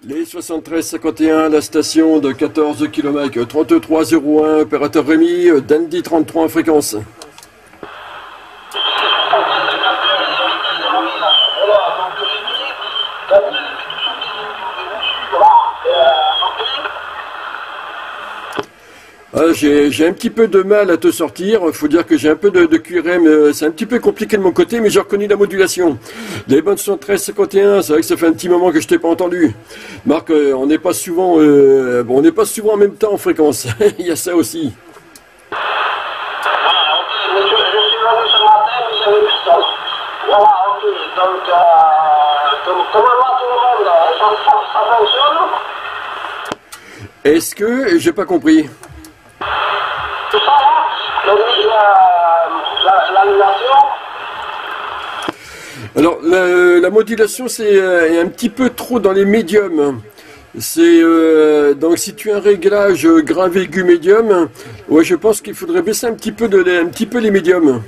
Les 73-51, la station de 14 km 3301, opérateur Rémi, Dandy 33 en fréquence. Ah, j'ai un petit peu de mal à te sortir, il faut dire que j'ai un peu de QRM, c'est un petit peu compliqué de mon côté, mais j'ai reconnu la modulation. Les bonnes 73-51, c'est vrai que ça fait un petit moment que je t'ai pas entendu. Marc, on n'est pas souvent on n'est pas souvent en même temps en fréquence, il y a ça aussi. Voilà, ok, donc comment va tout le monde? Ça fonctionne? Est-ce que j'ai pas compris? Tout ça là, l'annulation. Alors la modulation c'est un petit peu trop dans les médiums. C'est donc si tu as un réglage grave aigu médium, ouais je pense qu'il faudrait baisser un petit peu les médiums.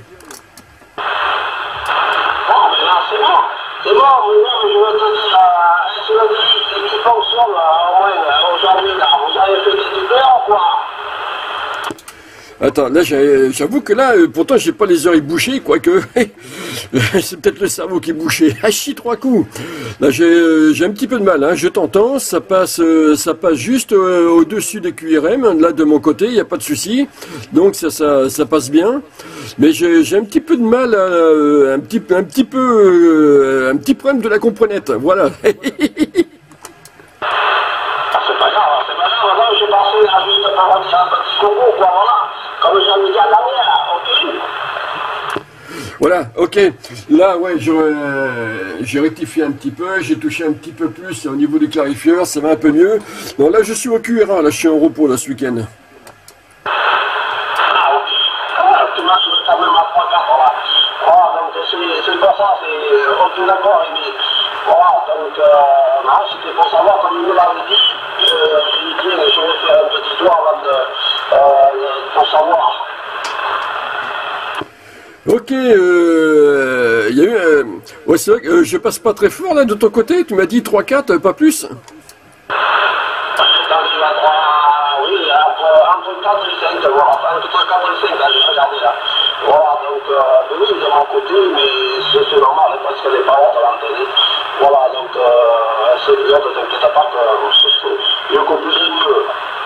C'est bon, je vais te dire, si le disque qui fonctionne, aujourd'hui, vous avez fait des douleurs ou quoi? Attends, là j'avoue que là, pourtant j'ai pas les oreilles bouchées, quoique c'est peut-être le cerveau qui est bouché. Hachi 3 coups. Là j'ai un petit peu de mal, hein. Je t'entends, ça passe juste au-dessus des QRM, là de mon côté, il n'y a pas de souci. Donc ça passe bien. Mais j'ai un petit peu de mal, un petit problème de la comprenette, voilà. C'est pas grave, je passais à juste par un petit concours, quoi, voilà. Comme j'en ai dit à la mienne, ok? Voilà, ok. Là, ouais, j'ai rectifié un petit peu, j'ai touché un petit peu plus au niveau du clarifieur, ça va un peu mieux. Bon, là, je suis au QRA, là, je suis en repos, là, ce week-end. Ah, ok. Ah, tu m'as soulevé quand même à 3-4, voilà. Voilà, donc c'est pour ça, ok, d'accord, mais voilà, donc, non, c'était pour savoir, comme vous l'avez dit, je vais faire un petit tour avant pour savoir. Ok, il y a eu... ouais, c'est vrai que je passe pas très fort, là, de ton côté, tu m'as dit 3-4, pas plus. Oui, entre 4 et 5, voilà, entre 4 et 5, là, j'ai regardé là. Voilà, donc, oui, de mon côté, mais c'est normal, parce qu'elle n'est pas haute à l'antenne. Voilà, donc, c'est bien, ne t'inquiète pas que je comprends mieux.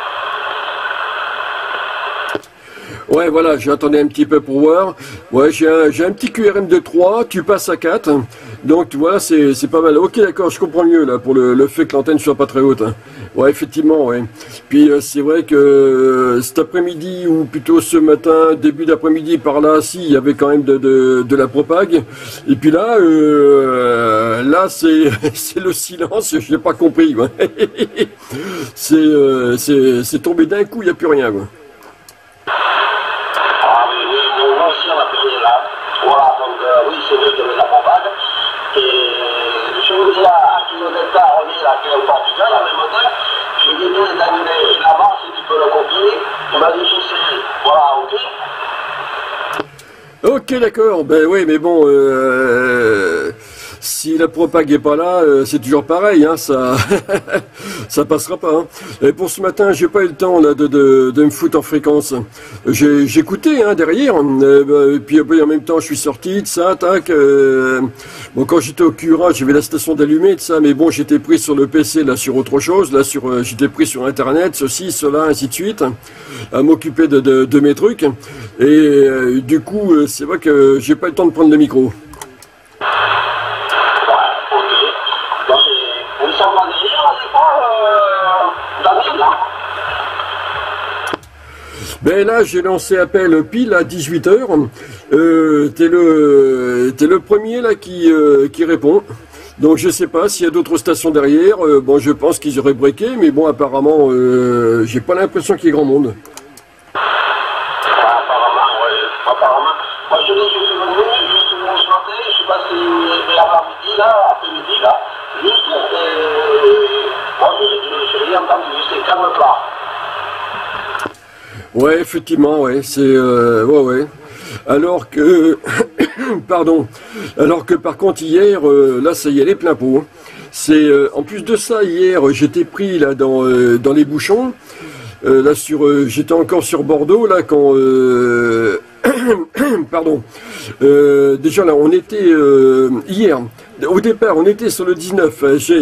Ouais, voilà, j'attendais un petit peu pour voir. Ouais, j'ai un petit QRM de 3, tu passes à 4. Donc, voilà, c'est pas mal. Ok, d'accord, je comprends mieux, là, pour le fait que l'antenne soit pas très haute. Hein. Ouais, effectivement, ouais. Puis, c'est vrai que cet après-midi, ou plutôt ce matin, début d'après-midi, par là, si, il y avait quand même de la propague. Et puis là, c'est le silence, je n'ai pas compris, quoi. C'est tombé d'un coup, il n'y a plus rien, quoi. Voilà, donc oui, c'est vrai qu'il y avait la propagande. Et je vous dis à qui vous êtes là, on est là, qui est au Portugal, en même temps. Je lui ai dit d'annuler là-bas, si tu peux le copier. Il m'a dit, c'est voilà, ok. Ok, d'accord, ben oui, mais bon, si la propague est pas là, c'est toujours pareil, hein, ça, ça passera pas. Hein. Et pour ce matin, j'ai pas eu le temps là de me foutre en fréquence. J'ai écouté hein, derrière, et puis en même temps, je suis sorti de ça, tac. Bon, quand j'étais au Cura, j'avais la station d'allumée de ça, mais bon, j'étais pris sur le PC là sur autre chose, là sur, j'étais pris sur Internet, ceci, cela, ainsi de suite, à m'occuper de mes trucs. Et du coup, c'est vrai que j'ai pas eu le temps de prendre le micro. Ben là, j'ai lancé appel pile à 18h. T'es le premier là qui répond. Donc je sais pas s'il y a d'autres stations derrière. Bon, je pense qu'ils auraient breaké, mais bon, apparemment, j'ai pas l'impression qu'il y ait grand monde. Apparemment. Moi, je dis que je suis venu ce matin, je suis passé l'après-midi, là, juste, moi, je n'ai rien entendu, c'est calme plat. Ouais, effectivement, ouais, c'est... ouais, ouais. Alors que... Pardon. Alors que par contre hier, là ça y est, les plein pot. C'est en plus de ça, hier j'étais pris là dans les bouchons. Là j'étais encore sur Bordeaux là quand pardon. Déjà là on était hier. Au départ on était sur le 19.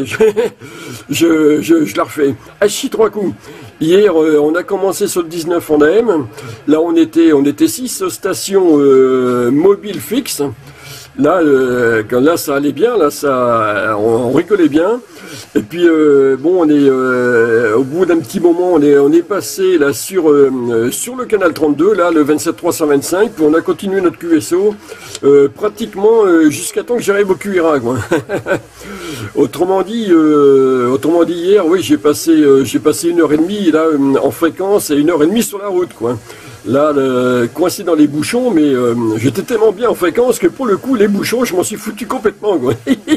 Je la refais. Hachi 3 coups. Hier on a commencé sur le 19 en AM. Là on était 6 stations mobiles fixes. Là, là ça allait bien, là on rigolait bien. Et puis bon, on est au bout d'un petit moment, on est passé là sur le canal 32, là le 27 puis on a continué notre QSO pratiquement jusqu'à temps que j'arrive au QRA, quoi. Autrement dit hier, oui, j'ai passé 1h30 là en fréquence et 1h30 sur la route, quoi. Là, coincé dans les bouchons, mais j'étais tellement bien en fréquence que pour le coup, les bouchons, je m'en suis foutu complètement, quoi. C'est bien,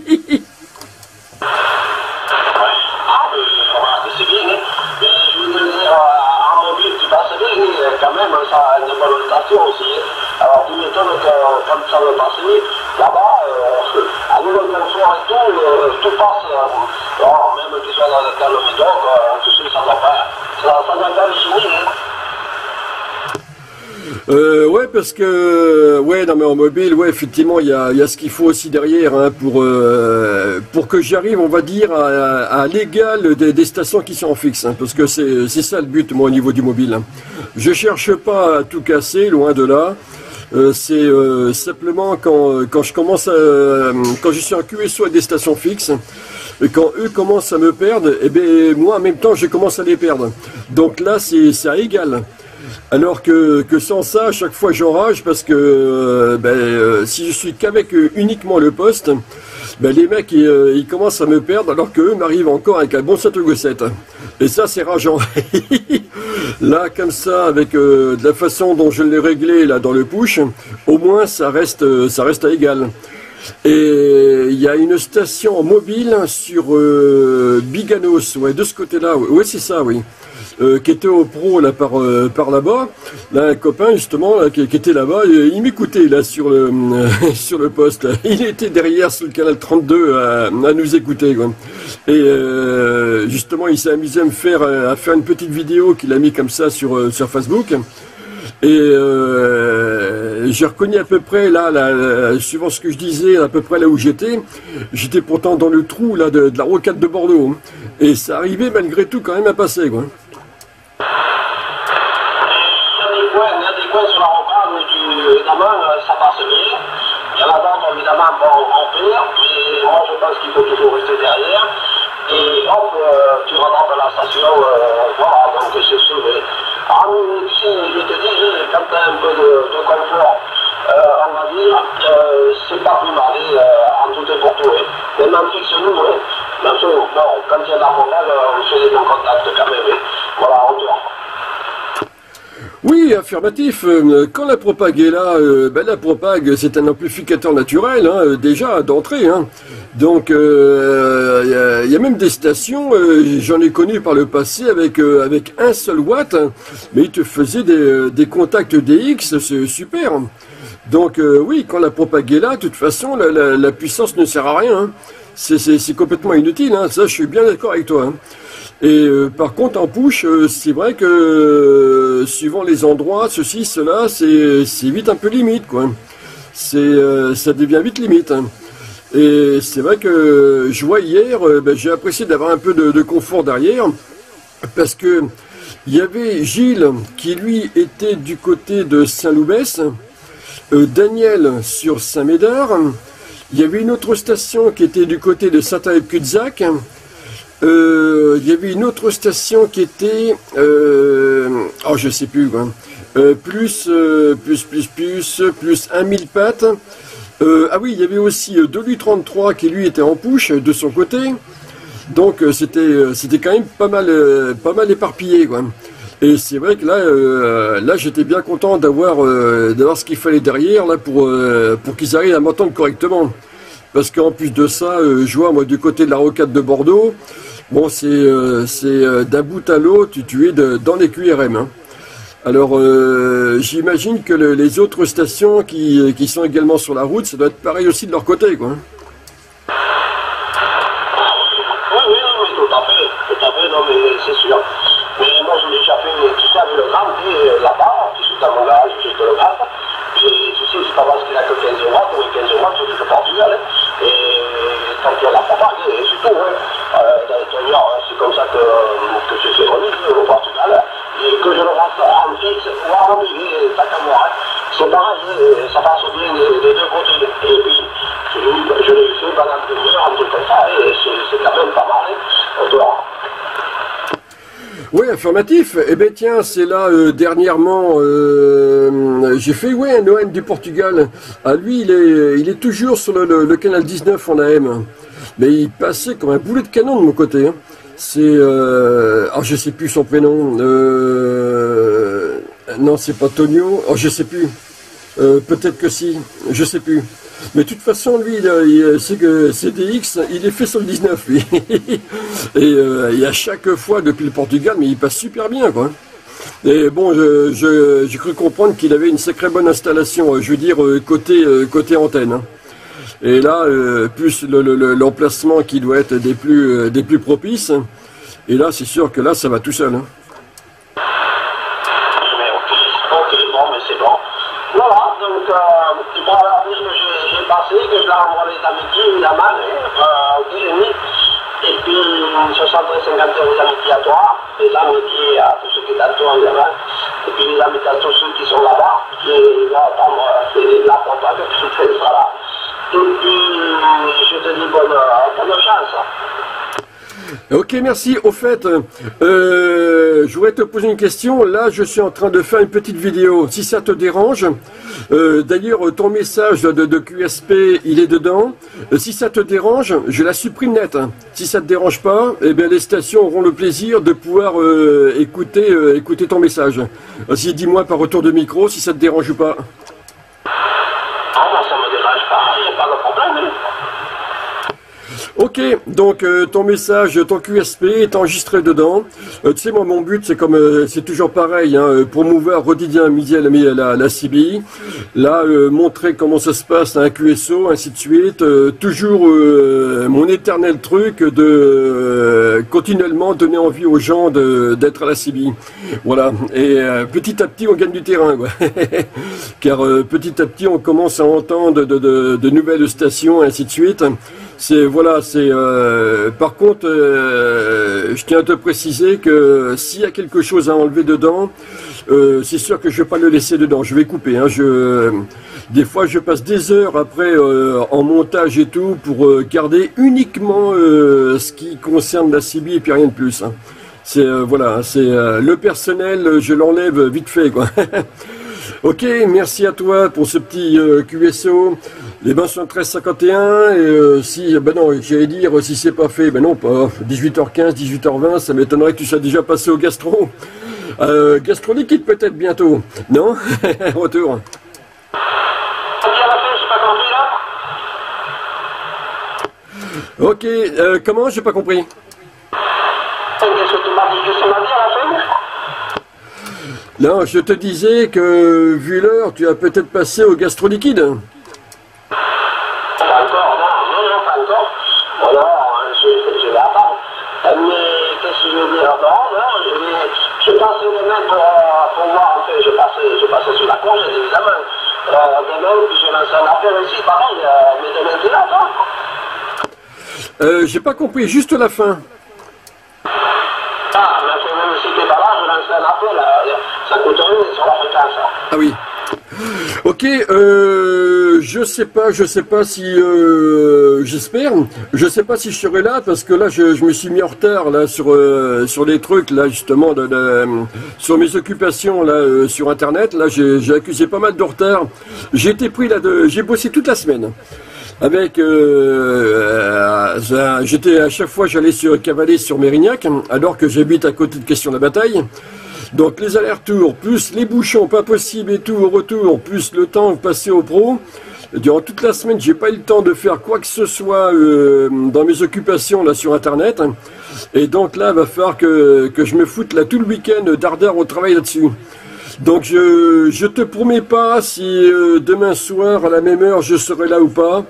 hein. Je veux dire, en mobile, tu passes bien, quand même, ça a une bonne station aussi. Alors, tu m'étonnes que quand ça va passer, là-bas, à Nouvelle-Confort et tout passe, même que tu sois dans le Médoc, tu sais, ça va pas le souvenir, hein. Ouais, parce que ouais, non mais en mobile, ouais, effectivement, il y a ce qu'il faut aussi derrière, hein, pour que j'arrive, on va dire, à l'égal des stations qui sont en fixe, hein, parce que c'est ça le but, moi, au niveau du mobile, hein. Je cherche pas à tout casser, loin de là. C'est simplement quand je commence quand je suis en QSO avec des stations fixes, et quand eux commencent à me perdre, et ben moi en même temps je commence à les perdre. Donc là c'est à égal. Alors que sans ça, à chaque fois j'enrage parce que si je suis qu'avec uniquement le poste, ben les mecs ils commencent à me perdre alors qu'eux m'arrivent encore avec un bon 7/7. Et ça c'est rageant. Là comme ça, avec de la façon dont je l'ai réglé là dans le push, au moins ça reste à égal. Et il y a une station mobile sur Biganos, ouais, de ce côté-là, ouais c'est ça, oui. Qui était au pro là par là-bas, là un copain justement là, qui était là-bas, il m'écoutait là sur le sur le poste, là. Il était derrière sur le canal 32 à nous écouter, quoi. Et justement il s'est amusé à faire une petite vidéo qu'il a mis comme ça sur Facebook. Et j'ai reconnu à peu près là, suivant ce que je disais, à peu près là où j'étais pourtant dans le trou là de la rocade de Bordeaux, et ça arrivait malgré tout quand même à passer, quoi. Il y a des coins sur la rocade où évidemment ça passe bien. Il y en a d'autres évidemment on perd, mais moi je pense qu'il faut toujours rester derrière. Et hop, tu rentres dans la station, voilà, donc c'est sauvé. Ah mais ici, je te dis, quand tu as un peu de confort, on va dire, c'est pas plus mal, en tout et pour tout. Même en fixe nous, bon, quand il y a de la rocade, on fait des bons contacts quand même, voilà, on tourne. Oui, affirmatif. Quand la propague est là, la propague c'est un amplificateur naturel, hein, déjà d'entrée, hein. Donc il y a même des stations, j'en ai connu par le passé avec 1 seul watt, mais ils te faisaient des contacts DX, c'est super. Donc oui, quand la propague est là, de toute façon la puissance ne sert à rien, hein. C'est complètement inutile, hein. Ça je suis bien d'accord avec toi, hein. Et par contre en push, c'est vrai que suivant les endroits, ceci, cela, c'est vite un peu limite, quoi. Ça devient vite limite, hein. Et c'est vrai que je vois hier, j'ai apprécié d'avoir un peu de confort derrière, parce que il y avait Gilles qui lui était du côté de Saint-Loubès, Daniel sur Saint-Médard, il y avait une autre station qui était du côté de Saint-Alep-Cudzac. Il y avait une autre station qui était, je sais plus, quoi. Plus 1000 pattes. Ah oui, il y avait aussi Delu33 qui lui était en push de son côté. Donc c'était quand même pas mal éparpillé, quoi. Et c'est vrai que là j'étais bien content d'avoir ce qu'il fallait derrière là pour qu'ils arrivent à m'entendre correctement. Parce qu'en plus de ça, je vois moi du côté de la rocade de Bordeaux, bon c'est d'un bout à l'autre, tu es dans les QRM, hein. Alors, j'imagine que les autres stations qui sont également sur la route, ça doit être pareil aussi de leur côté, quoi. Oui, tout à fait, non, mais c'est sûr. Mais moi, j'ai déjà fait, tu sais, avec le Grand là-bas, qui est dans mon garage, juste le Grand. Et tu sais, c'est pas parce qu'il a que 15 watts, ou 15 watts, c'est du Portugal. Hein. Et quand il y a la propagée, et c'est tout, hein. D'ailleurs, c'est comme ça que j'ai fait remis au Portugal. Et que je le reste en fixe ou en mobile, ça comme moi. C'est pareil, ça passe bien des deux côtés. Et puis, je l'ai fait pendant 2 heures, un truc comme ça, et c'est quand même pas mal, hein, dehors. Oui, affirmatif. Eh bien tiens, c'est là dernièrement, j'ai fait un OM du Portugal. Ah, lui, il est toujours sur le canal 19 en AM. Mais il passait comme un boulet de canon de mon côté. Hein. C'est... je sais plus son prénom. Non, c'est pas Tonio. Oh, je sais plus. Peut-être que si. Je sais plus. Mais de toute façon, lui, c'est que CDX, il est fait sur le 19, lui. Et à chaque fois, depuis le Portugal, mais il passe super bien, quoi. Et bon, j'ai cru comprendre qu'il avait une sacrée bonne installation, je veux dire, côté antenne. Hein. Et là, plus l'emplacement qui doit être des plus propices. Et là, c'est sûr que là, ça va tout seul. Hein. Ok, bon, mais c'est bon. Voilà, donc, tu pourras leur dire que j'ai passé, que je leur envoie les amitiés, évidemment, au déjeuner. Et puis, 60-50 les amitiés à toi, les amitiés à tous ceux qui sont à toi, évidemment. Et puis, les amitiés à tous ceux qui sont là-bas, qui vont attendre la propagation, que tu fais ça là. Et puis, je te dis bonne chance. Ok, merci. Au fait, je voudrais te poser une question. Là, je suis en train de faire une petite vidéo. Si ça te dérange, d'ailleurs, ton message de QSP, il est dedans. Si ça te dérange, je la supprime net. Hein. Si ça te dérange pas, eh bien, les stations auront le plaisir de pouvoir écouter ton message. Vas-y, dis-moi par retour de micro si ça te dérange ou pas. Ah, moi, ça me dérange pas. Il n'y a pas de problème. Hein. Ok, donc ton message, ton QSP est enregistré dedans. Tu sais, moi, mon but, c'est comme c'est toujours pareil, hein, promouvoir quotidien midi à la CBI. Là, montrer comment ça se passe à un QSO, ainsi de suite. Toujours mon éternel truc de continuellement donner envie aux gens d'être à la CBI. Voilà. Et petit à petit, on gagne du terrain, quoi. Car petit à petit, on commence à entendre de nouvelles stations, ainsi de suite. Par contre, je tiens à te préciser que s'il y a quelque chose à enlever dedans, c'est sûr que je vais pas le laisser dedans. Je vais couper. Hein, des fois, je passe des heures après en montage et tout pour garder uniquement ce qui concerne la CBI et puis rien de plus. Hein. Le personnel, je l'enlève vite fait, quoi. Ok, merci à toi pour ce petit QSO. Les bains sont 13h51 et non, j'allais dire si c'est pas fait, non, pas 18h15, 18h20, ça m'étonnerait que tu sois déjà passé au gastro. Gastro liquide peut-être bientôt, non? Retour. Ok, comment? J'ai pas compris. Non, je te disais que vu l'heure, tu as peut-être passé au gastro liquide. Pas encore, non, pas encore. Voilà, je vais attendre. Mais qu'est-ce que je veux dire? Non, je passais demain pour voir, en fait, je passais sur la course, évidemment. Demain, puis je lance un appel aussi, pareil, mais demain, tu es là, toi? J'ai pas compris, juste la fin. Ah, mais même si t'es pas là, je lance un appel, ça coûte rien sur la fréquence. Ah oui. Ok, je sais pas si, j'espère, je sais pas si je serai là parce que là je me suis mis en retard là sur les trucs là justement sur mes occupations là sur internet là j'ai accusé pas mal de retard. J'ai été pris là j'ai bossé toute la semaine. Avec j'étais à chaque fois j'allais cavaler sur Mérignac alors que j'habite à côté de Question-la-Bataille. Donc les allers-retours, plus les bouchons, pas possible et tout au retour, plus le temps passé au pro. Durant toute la semaine, j'ai pas eu le temps de faire quoi que ce soit dans mes occupations là sur internet. Et donc là, il va falloir que je me foute là tout le week-end d'ardeur au travail là-dessus. Donc je te promets pas si demain soir à la même heure je serai là ou pas.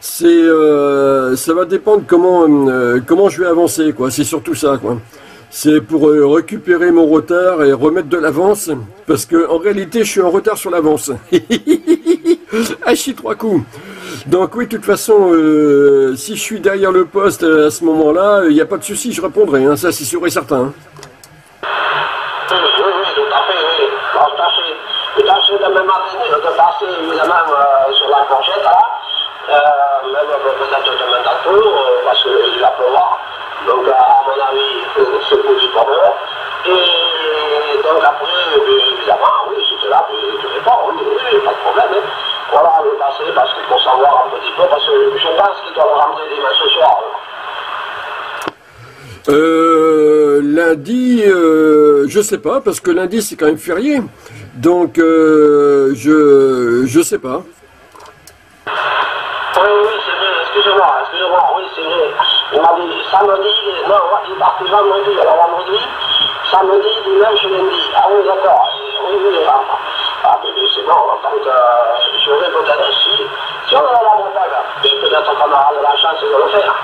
Ça va dépendre comment je vais avancer, quoi. C'est surtout ça, quoi. C'est pour récupérer mon retard et remettre de l'avance, parce que en réalité je suis en retard sur l'avance. Ah, chie trois coups. Donc oui, de toute façon, si je suis derrière le poste à ce moment-là, il n'y a pas de souci, je répondrai, hein, ça c'est sûr et certain. Hein. Oui, tout à fait, oui. Bon, tâchez de me maintenir, de passer évidemment sur la courgette, là. Même peut-être demain tantôt, parce qu'il va pleuvoir. Donc, à mon avis, c'est pour du bonheur. Et donc, après, évidemment, oui, si tu es là, tu réponds, oui, pas de problème. Hein. Voilà, le passer parce qu'il faut savoir un petit peu, parce que je pense qu'ils doivent rentrer dimanche ce soir. Lundi, je sais pas, parce que lundi c'est quand même férié. Donc, je sais pas. Oui, c'est vrai, excusez-moi, oui, c'est vrai. Il m'a dit samedi, non, il est parti vendredi, alors vendredi, samedi, dimanche, lundi. Ah oui, d'accord, oui, ah, mais c'est bon, donc j'aurai peut-être si on est à la montagne, peut-être qu'on aura de la chance de le faire.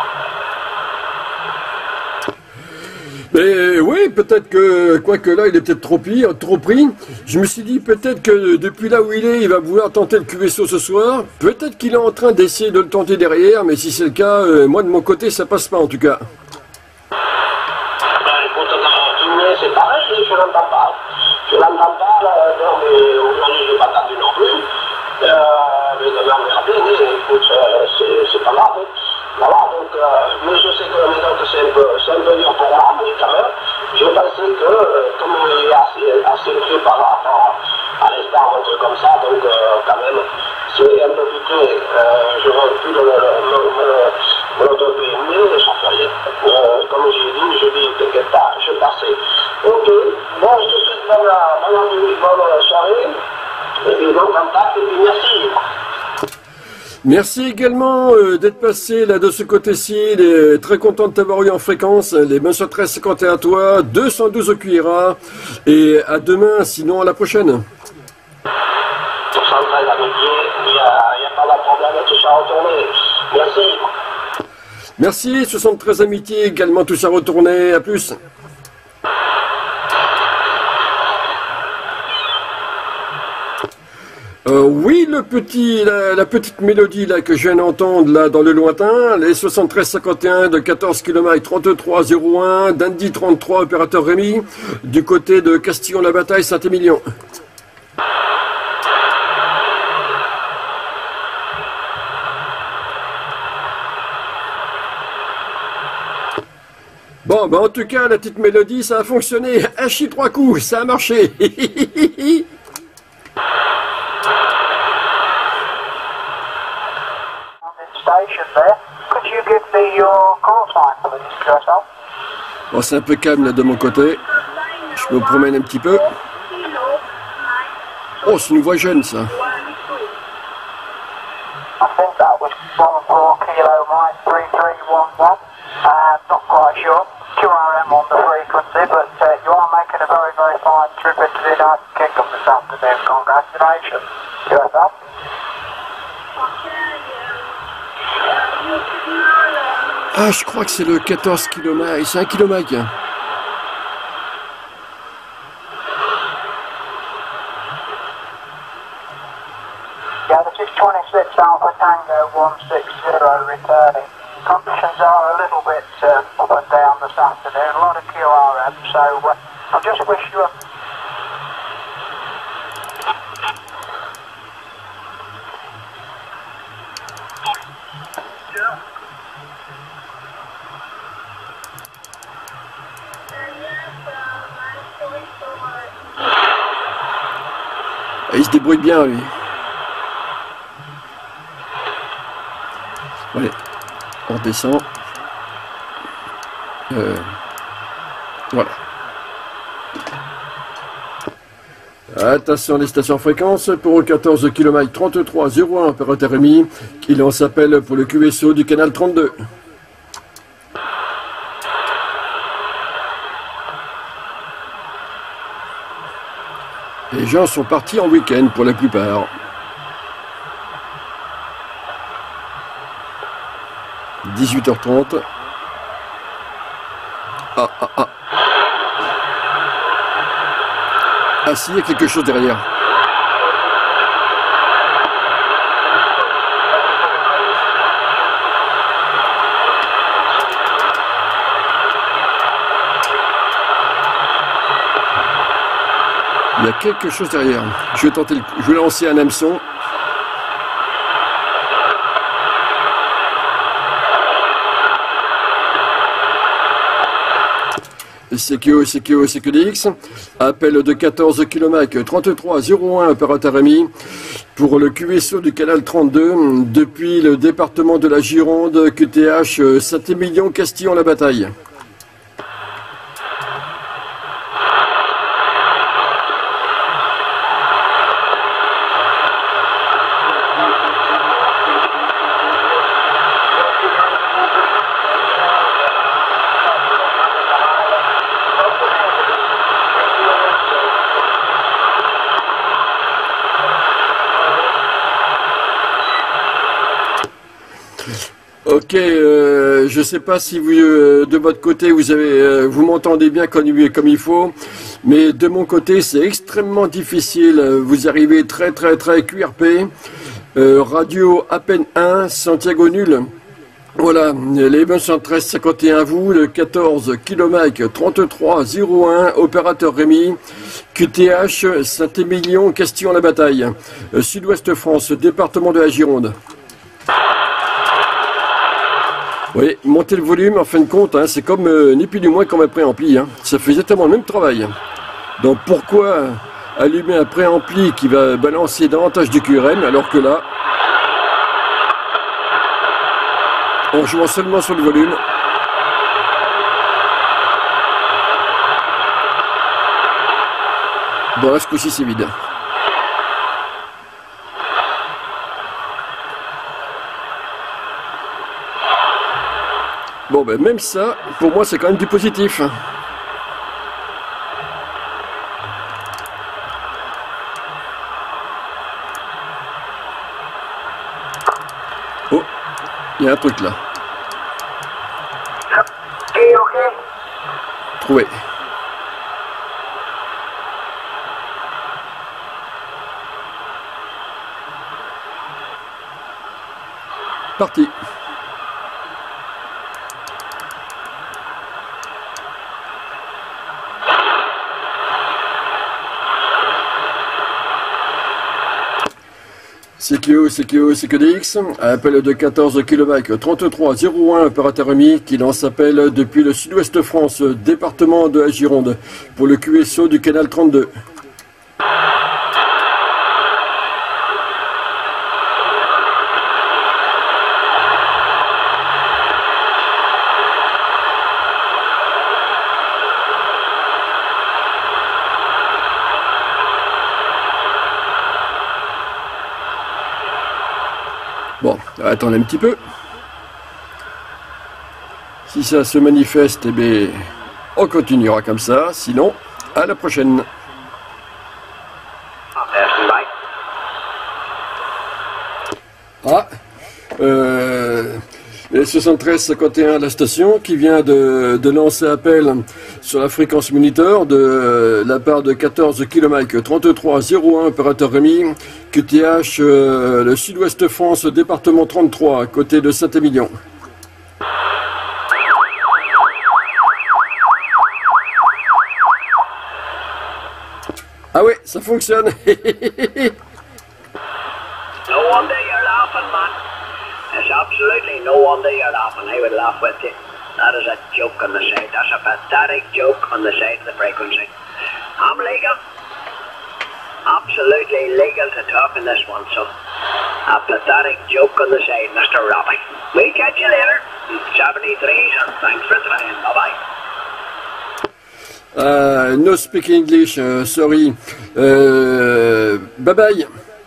Mais oui, peut-être que, quoique là, il est peut-être trop pris. Je me suis dit peut-être que depuis là où il va vouloir tenter le QSO ce soir. Peut-être qu'il est en train d'essayer de le tenter derrière, mais si c'est le cas, moi de mon côté, ça passe pas en tout cas. Écoute, c'est pareil, je l'entends pas. Je l'entends pas, non, mais aujourd'hui, je n'ai pas attendu non plus. Mais demain, on verra bien, écoute, c'est pas grave. Voilà, donc, mais je sais que la méthode c'est un peu dur pour moi, mais quand même, je pensais que, comme il est assez pris par rapport à l'espoir, un truc comme ça, donc quand même, c'est un peu plus près, je ne veux plus me l'auto-payer, mais ça fait rien. Comme j'ai dit, je dis, t'inquiète pas, je passais. Ok, bon, je te souhaite bonne soirée, et puis bon contact, et puis merci. Merci également d'être passé là de ce côté-ci. Très content de t'avoir eu en fréquence. Les bonnes soirées 1351 à toi, 212 au Cuira. Et à demain, sinon à la prochaine. 73 amitiés, il n'y a pas de problème, tout ça retourné. Merci. Merci, 73 amitiés également, tout ça retourné. À plus. Oui, la petite mélodie là que je viens d'entendre là dans le lointain, les 73-51 de 14 km 33-01, d'Andy 33, opérateur Rémi, du côté de Castillon-la-Bataille, Saint-Émilion. Bon, bah en tout cas, la petite mélodie, ça a fonctionné. Hachi trois coups, ça a marché. Bon, c'est un peu calme là de mon côté. Je me promène un petit peu. Oh, c'est une voix jeune ça. Not quite sure. QRM on the frequency, but you are making a very, very fine trip into the United Kingdom this afternoon. Congratulations. USL. Ah, je crois que c'est le 14 km. C'est un kilomètre. Yeah, this is 26 Alpha Tango 160 returning. Conditions are a little bit up and down this afternoon, a lot of QRM, so I just wish you a... Il se débrouille bien lui. Allez. On descend. Voilà. Attention les stations fréquences pour 14 km 33-01 opérateur Rémi qui l'on s'appelle pour le QSO du canal 32. Les gens sont partis en week-end pour la plupart. 18h30. Ah. Ah si, il y a quelque chose derrière. Il y a quelque chose derrière. Je vais lancer un hameçon. CQDX, appel de 14 km 3301 opérateur Rémi pour le QSO du canal 32 depuis le département de la Gironde, QTH Saint-Émilion, Castillon-la-Bataille. Ok, je sais pas si vous, de votre côté, vous m'entendez bien comme il faut, mais de mon côté, c'est extrêmement difficile. Vous arrivez très QRP, radio à peine 1, Santiago nul. Voilà, les 113 51 vous, le 14 km 3301, opérateur Rémi, QTH Saint-Émilion, Castillon-la-Bataille, Sud-Ouest France, département de la Gironde. Oui, monter le volume, en fin de compte, hein, c'est comme ni plus ni moins comme un préampli. Hein. Ça fait exactement le même travail. Donc pourquoi allumer un préampli qui va balancer davantage du QRM alors que là, en jouant seulement sur le volume, bon là ce coup-ci c'est vide. Bon ben même ça, pour moi c'est quand même du positif. Oh, il y a un truc là. Trouvé. Parti. CQDX, appel de 14 km 3301 opérateur Rémi qui lance appel depuis le Sud-Ouest France, département de la Gironde, pour le QSO du canal 32. Bon, attendez un petit peu. Si ça se manifeste, eh bien, on continuera comme ça. Sinon, à la prochaine. Ah, les 73-51 la station qui vient de lancer appel sur la fréquence moniteur de la part de 14 km 3301 opérateur Rémi, QTH le Sud-Ouest France, département 33, côté de Saint-Émilion. Ah ouais, ça fonctionne. No wonder you're laughing, man. It's absolutely no wonder you're laughing. I would laugh with you. That is a joke on the side. That's a pathetic joke on the side of the frequency. I'm legal. Absolutely legal to talk in this one, so a pathetic joke on the side, Mr. Robbie. We'll catch you later. 73s, and thanks for trying. Bye-bye. No speak English, sorry. Bye-bye.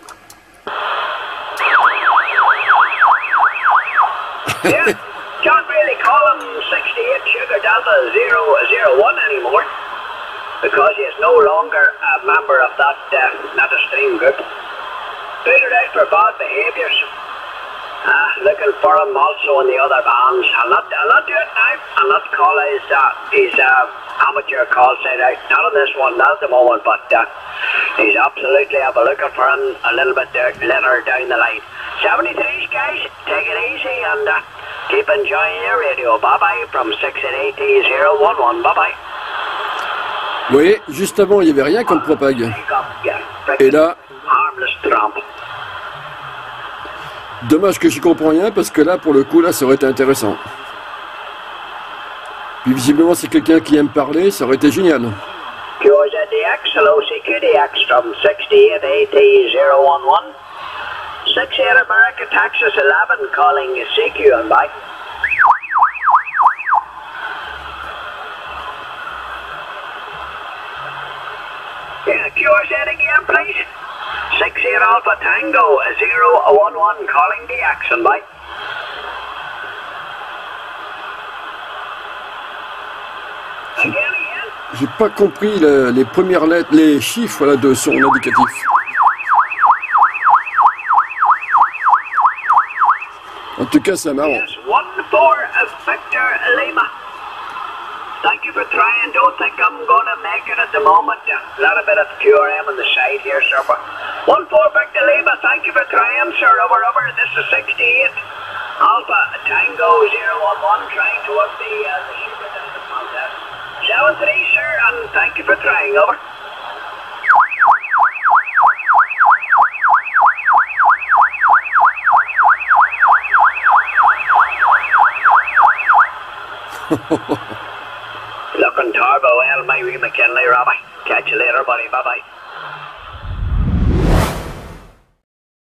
Yeah, can't really call him 68 Sugar Delta 001 anymore. because he is no longer a member of that stream group. Booted out for bad behaviours. Looking for him also in the other bands. I'll not do it now. I'll not call his amateur call side out. Not on this one, not at the moment, but he's absolutely, I'll be looking for him a little bit later down the line. 73s, guys, take it easy and keep enjoying your radio. Bye-bye from 680-011. Bye-bye. Vous voyez, juste avant, il n'y avait rien comme propague. Et là... Harmless tramp. Dommage que j'y comprends rien, parce que là, pour le coup, là, ça aurait été intéressant. Puis visiblement, c'est quelqu'un qui aime parler, ça aurait été génial. QZDX, hello CQDX from 688011. 68 America, Texas 11, calling CQ and bye. Yeah, QZ again, please. 68 Alpha Tango 011 calling the action bye. J'ai pas compris les premières lettres, les chiffres là, de son indicatif. En tout cas, c'est marrant. Yes, 1-4 Victor Lima. Thank you for trying. Don't think I'm going to make it at the moment. A little bit of QRM on the side here, sir. 1-4 Victor Lima. Thank you for trying, sir. Over. This is 68 Alpha Tango 011 trying to work the shooter down the contest. 7-3, sir, and thank you for trying. Over. Looking turbo well, my wee McKinley, Robbie. Catch you later, buddy. Bye-bye.